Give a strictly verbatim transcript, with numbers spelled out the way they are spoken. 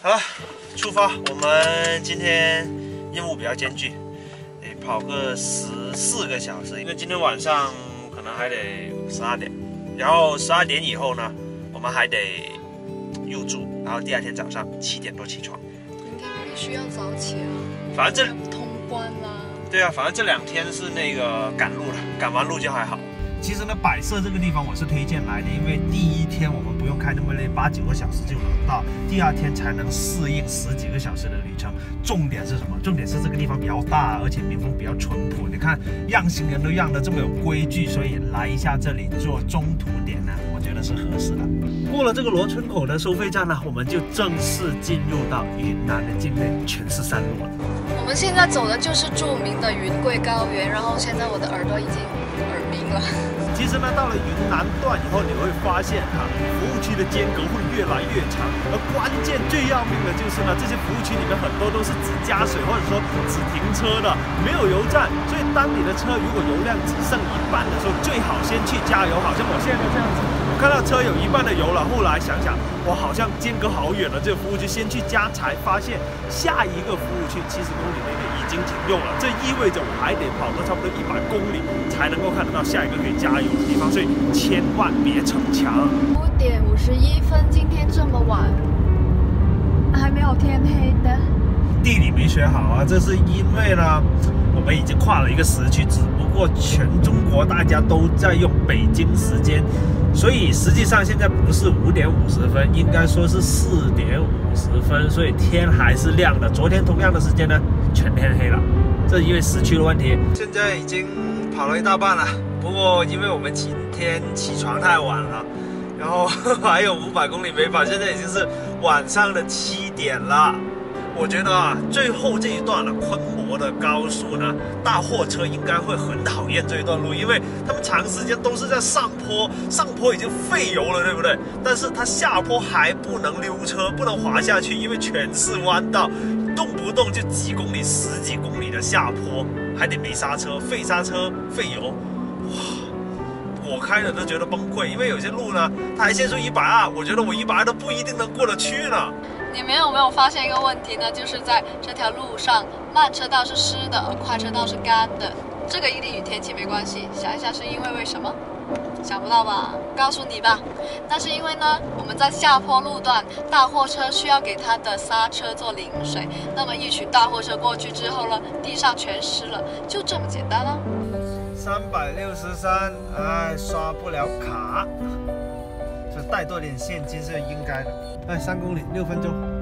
好了，出发。我们今天任务比较艰巨，得跑个十四个小时，因为今天晚上可能还得十二点，然后十二点以后呢，我们还得入住，然后第二天早上七点多起床。 明天必须要早起啊！ 反正这通关啦。 对啊，反正这两天是那个赶路了，赶完路就还好。 其实呢，百色这个地方我是推荐来的，因为第一天我们不用开那么累，八九个小时就能到，第二天才能适应十几个小时的旅程。重点是什么？重点是这个地方比较大，而且民风比较淳朴。你看，让行人都让得这么有规矩，所以来一下这里做中途点呢，我觉得是合适的。过了这个罗村口的收费站呢，我们就正式进入到云南的境内，全是山路了。 我们现在走的就是著名的云贵高原，然后现在我的耳朵已经耳鸣了。 其实呢，到了云南段以后，你会发现哈、啊，服务区的间隔会越来越长，而关键最要命的就是呢，这些服务区里面很多都是只加水或者说只停车的，没有油站，所以当你的车如果油量只剩一半的时候，最好先去加油，好像我现在这样子，我看到车有一半的油了，后来想想，我好像间隔好远了，这个服务区先去加，才发现下一个服务区七十公里内已经停用了，这意味着我还得跑个差不多一百公里才能够看得到下一个可以加油的地方，所以千万别逞强。 五点五十一分，今天这么晚，还没有天黑的。 地理没学好啊，这是因为呢，我们已经跨了一个时区，只不过全中国大家都在用北京时间，所以实际上现在不是五点五十分，应该说是四点五十分，所以天还是亮的。昨天同样的时间呢，全天黑了，这是因为时区的问题。现在已经跑了一大半了。 不过，因为我们今天起床太晚了，然后还有五百公里没跑，现在已经是晚上的七点了。我觉得啊，最后这一段呢，昆摩的高速呢，大货车应该会很讨厌这一段路，因为他们长时间都是在上坡，上坡已经费油了，对不对？但是它下坡还不能溜车，不能滑下去，因为全是弯道，动不动就几公里、十几公里的下坡，还得没刹车，费刹车、费油。 哇，我开的都觉得崩溃，因为有些路呢，它还限速一百二，我觉得我一百二都不一定能过得去呢。 你们有没有发现一个问题呢？就是在这条路上，慢车道是湿的，而快车道是干的。这个一定与天气没关系，想一下是因为为什么？想不到吧？告诉你吧，那是因为呢，我们在下坡路段，大货车需要给它的刹车做淋水，那么一群大货车过去之后呢，地上全湿了，就这么简单啊。 三百六十三，哎，刷不了卡，就带多点现金是应该的。哎，三公里六分钟。